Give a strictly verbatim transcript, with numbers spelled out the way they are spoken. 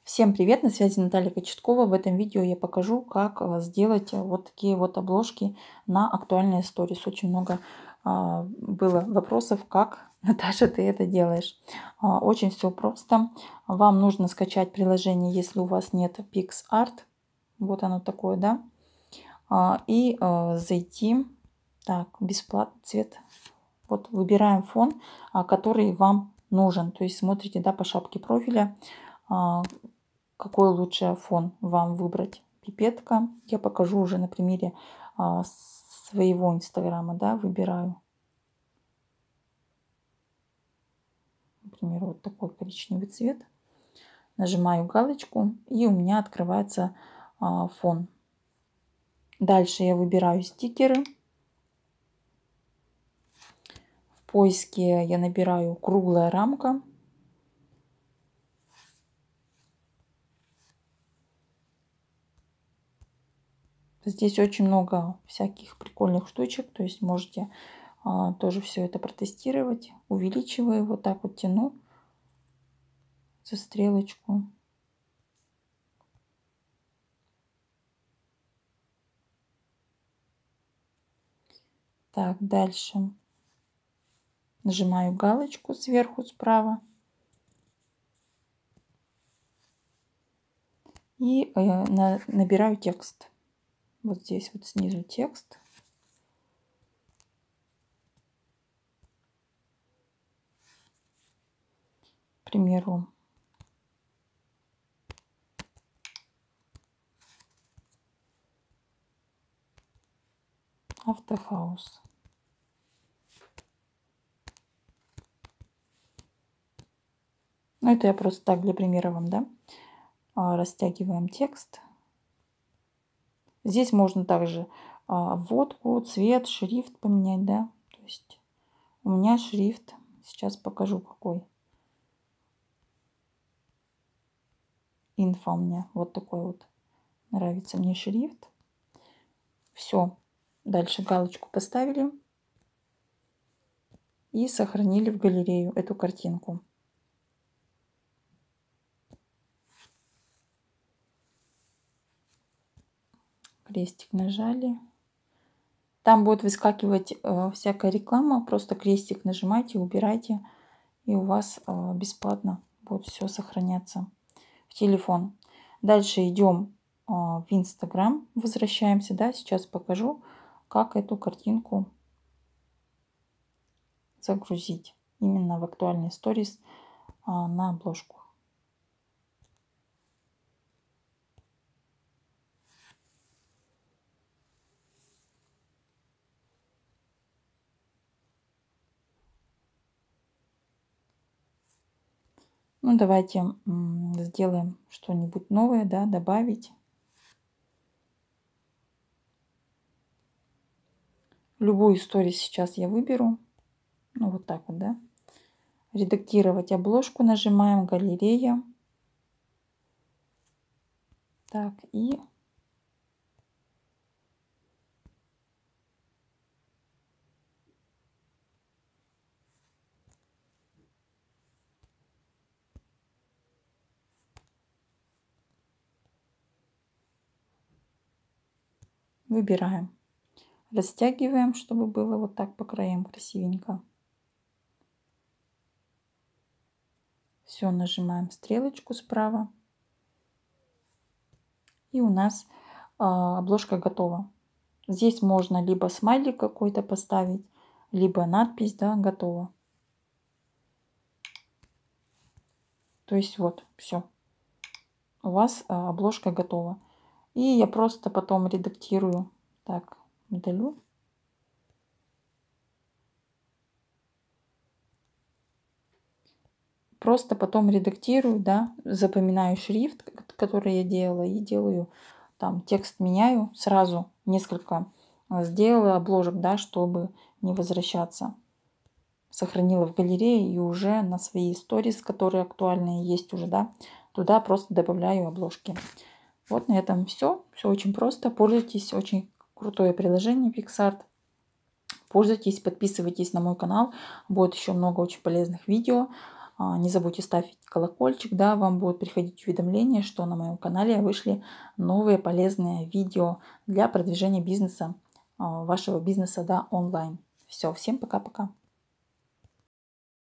Всем привет, на связи Наталья Кочеткова. В этом видео я покажу, как а, сделать а, вот такие вот обложки на актуальные сторис. Очень много а, было вопросов, как, Наташа, ты это делаешь. А, очень все просто. Вам нужно скачать приложение, если у вас нет PicsArt. Вот оно такое, да. А, и а, зайти. Так, бесплатный цвет. Вот выбираем фон, а, который вам нужен. То есть смотрите, да, по шапке профиля. а, Какой лучше фон вам выбрать. Пипетка. Я покажу уже на примере а, своего инстаграма, да, выбираю. Например, вот такой коричневый цвет. Нажимаю галочку, и у меня открывается а, фон. Дальше я выбираю стикеры. В поиске я набираю круглая рамка. Здесь очень много всяких прикольных штучек, то есть можете а, тоже все это протестировать. Увеличиваю, вот так вот тяну за стрелочку. Так, дальше нажимаю галочку сверху справа. И э, на, набираю текст. Вот здесь вот снизу текст. К примеру, автохаус. Ну, это я просто так для примера вам, да. А, растягиваем текст. Здесь можно также а, вводку, цвет, шрифт поменять, да. То есть у меня шрифт, сейчас покажу какой. Инфо у меня вот такой вот. Нравится мне шрифт. Все. Дальше галочку поставили. И сохранили в галерею эту картинку. Крестик нажали. Там будет выскакивать э, всякая реклама. Просто крестик нажимайте, убирайте. И у вас э, бесплатно будет все сохраняться в телефон. Дальше идем э, в Инстаграм. Возвращаемся. Да, сейчас покажу, как эту картинку загрузить. Именно в актуальный сторис э, на обложку. Ну, давайте сделаем что-нибудь новое, да, добавить. Любую историю сейчас я выберу. Ну, вот так вот, да. Редактировать обложку нажимаем, галерея. Так, и выбираем. Растягиваем, чтобы было вот так по краям красивенько. Все, нажимаем стрелочку справа. И у нас а, обложка готова. Здесь можно либо смайлик какой-то поставить, либо надпись, да, готово. То есть вот, все. У вас а, обложка готова. И я просто потом редактирую. Так, удалю. Просто потом редактирую, да, запоминаю шрифт, который я делала, и делаю там текст меняю сразу, несколько сделала обложек, да, чтобы не возвращаться. Сохранила в галерее и уже на свои сторис, которые актуальные есть уже, да, туда просто добавляю обложки. Вот на этом все. Все очень просто. Пользуйтесь. Очень крутое приложение PicsArt. Пользуйтесь, подписывайтесь на мой канал. Будет еще много очень полезных видео. Не забудьте ставить колокольчик, да, вам будут приходить уведомления, что на моем канале вышли новые полезные видео для продвижения бизнеса, вашего бизнеса, да, онлайн. Все, всем пока-пока.